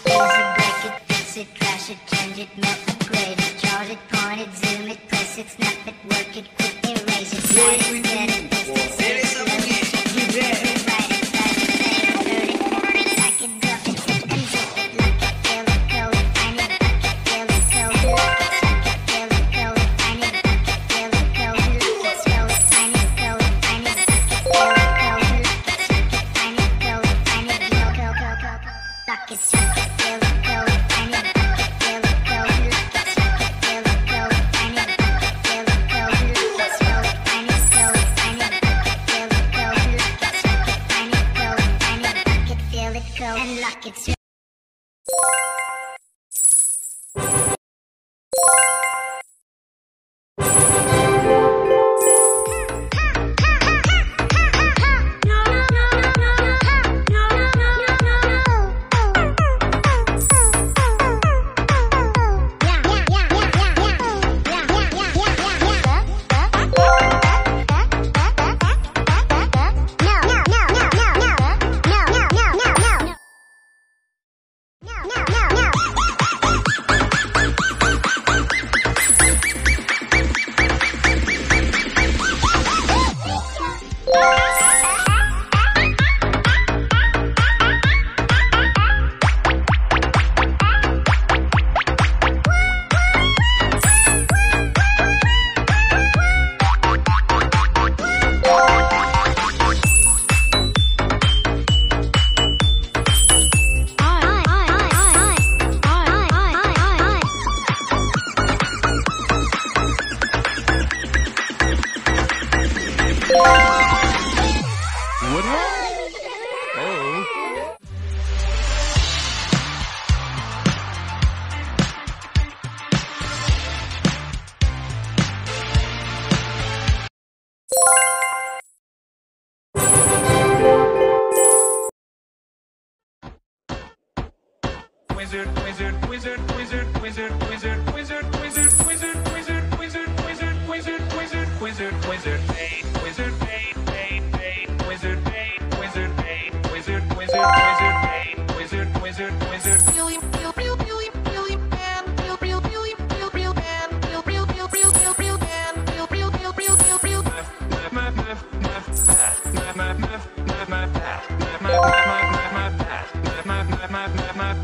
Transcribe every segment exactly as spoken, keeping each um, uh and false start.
Wizard, wizard, wizard, wizard, wizard, wizard, wizard, wizard, wizard, wizard, wizard, wizard, wizard, wizard, wizard, wizard, bait, wizard, bait, bait, bait, wizard, bait, wizard, bait, wizard, wizard, wizard, bait, wizard, wizard, wizard. Billy, Billy, Billy, Billy, man, Bill, Bill, Billy, Bill, Bill, man, Bill, Bill, Bill, Bill, Bill, Bill, man, Bill, Bill, Bill, Bill, Bill, Bill. Muff, muff, muff, muff, muff, muff, muff, muff, muff, muff, muff, muff, muff, muff, muff, muff, muff, muff,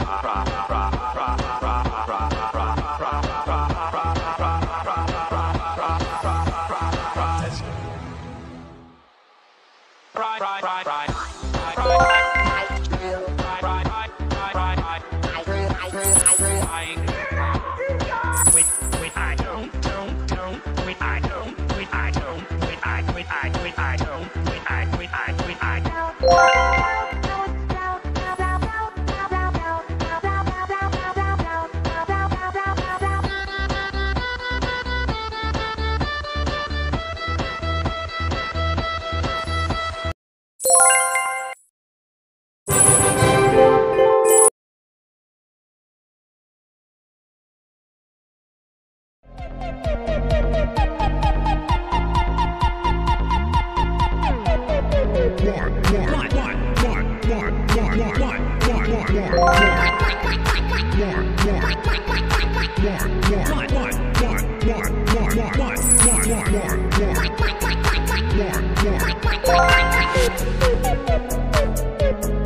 More.